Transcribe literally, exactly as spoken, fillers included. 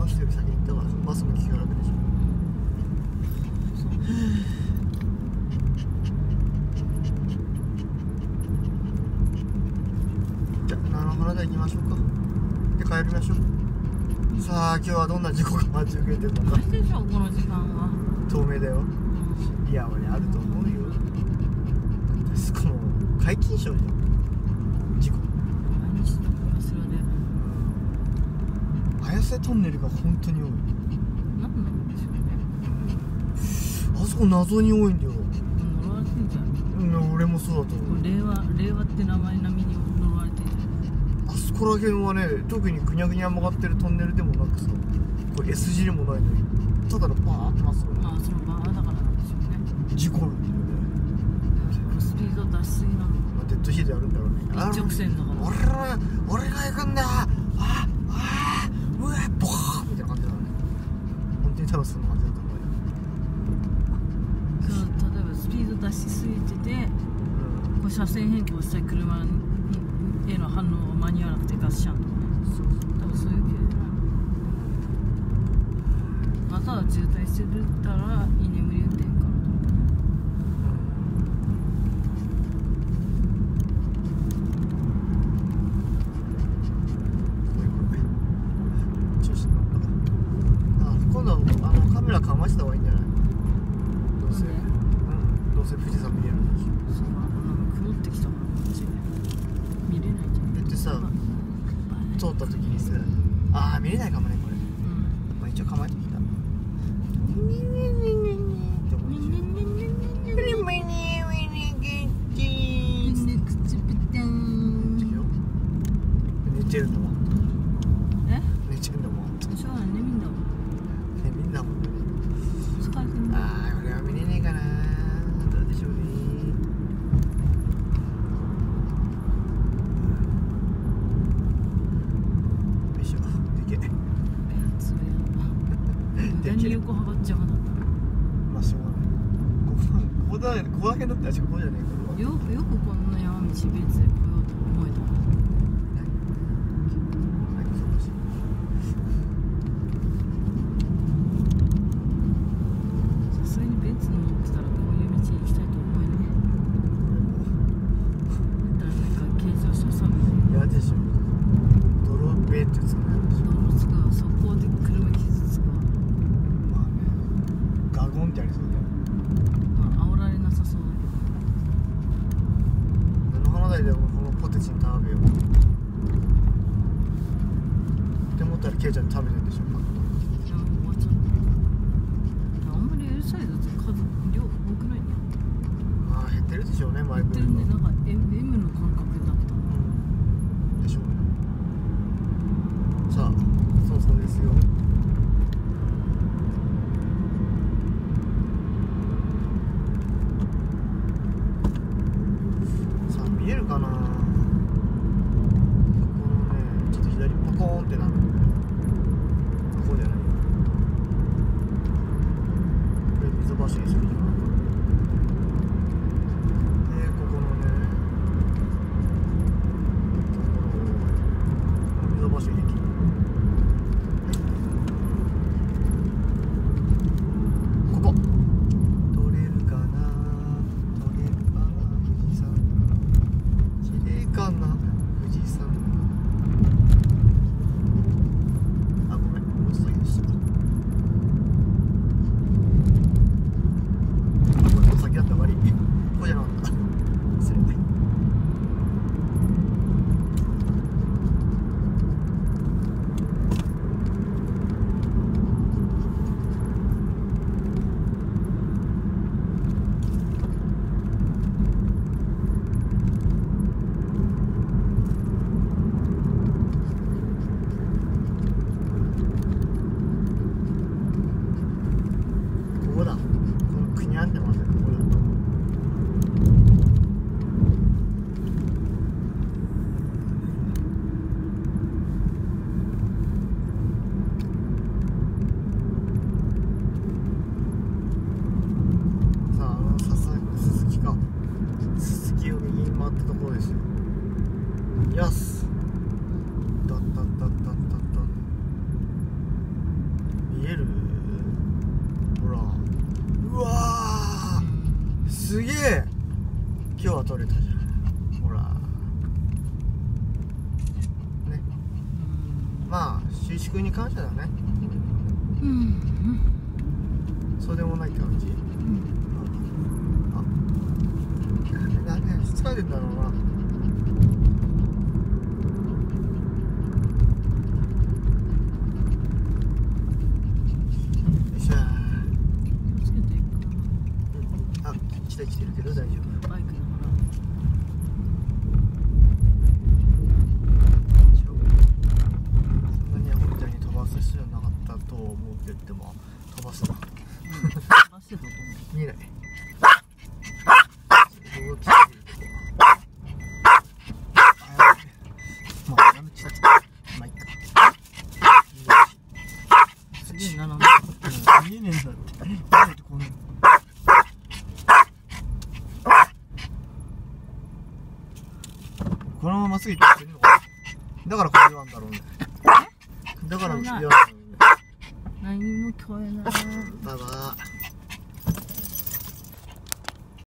スより先に行ったからバスも気が楽でしょ。じゃあ菜の花台行きましょうか。で帰りましょう。さあ今日はどんな事故が待ち受けてるのか。 大丈夫でしょこの時間は。 透明だよ。いや俺あると思うよ。しかも皆勤賞じゃん事故。 毎日とかそれで綾瀬トンネルが本当に多い。 何なんでしょうね。 あそこ謎に多いんだよ。 呪われてんじゃん。 うん俺もそうだと思う。 令和令和って名前並みに呪われてんじゃん。 あそこら辺はね特にぐにゃぐにゃ曲がってるトンネルでもなくさ、これ S 字でもないのにただのバーってまっすぐ。 まあそのバーだからなんでしょうね。 事故るんだよね。 スピード出しすぎなの。 デッドヒートやるんだろうね。 一直線だから。 俺ら俺が行くんだ。ああうわボーみたいな感じだね。本当に多分そんな感じだと思うよ。 そう例えばスピード出しすぎてて、うん、こう車線変更したい車への反応を間に合わなくてガスシャンとかね。そうそう多分そういう系なの。または渋滞してるったら居眠り運転かなと思ったね。 今度はあのカメラかました方がいいんじゃない？どうせ、うん、どうせ富士山見えるんでしょ。 そうなんか曇ってきたからこっち見れないじゃん。 だってさ通った時にさああ見れないかもねこれ、うん、まあ一応構えてきた。ニニニニニニって思うでしょ。ニニニニニニニニニ寝てるのもえ寝てるのもしょうがないねみんなもねみんなもね疲れてんだ。 ああ俺は見れねえかな。どうでしょうね。よいしょでけえ無駄に横幅っちゃうな。 まあしょうがない。ここここだここだけだったらここじゃねえか。 よくよくこんな山道別で来ようと思えた。さすがにベンツ乗ってたらこういう道に行きたいと思えね。だからなんか軽乗車さ嫌でしょ。泥ベってつくのやるでしょ。 泥つくわ速攻で車傷つくわ。 まあねガゴンってありそうだよ。 まあ煽られなさそうだけど。 菜の花台でもこのポテチに食べようって思ったらケイちゃん食べてるでしょ。 いや終わっちゃった。あんまり L サイズって数量多くないね。 まあ減ってるでしょうね前減ってるね。なんか M, M の感覚だった。 うんでしょうね。さあそうそうですよ。さあ見えるかな。ここのねちょっと左ポコーンってなるんだけどこうじゃないよ。これ水橋にするじゃん。でここのねところ水橋駅ここ取れるかな取れるかな富士山綺麗かな富士山。あごめんもうちょっとだけでした。あこれも先だった。終わりここじゃなかった失礼。 まあ収縮に感謝だね。 うん、 そうでもないって感じ。うん、あ、なんか疲れてんだろうな。よいしょ。 気をつけていく。 うん、あ、来た来てるけど大丈夫。 バイクだから。 そんなにアホみたいに飛ばす必要なかったと思うけど、でも飛ばすな。 飛ばしてたと思う。 見えない。動きまあ、なんで来たって。まあ、いっか。 すげえ斜め。 見えねえんだって。見えないとこうなる。このまままっすぐ行ってるのか。だからこれ言わんだろうね。だから言わんだろうね。 何も聞こえない。 バイバイ。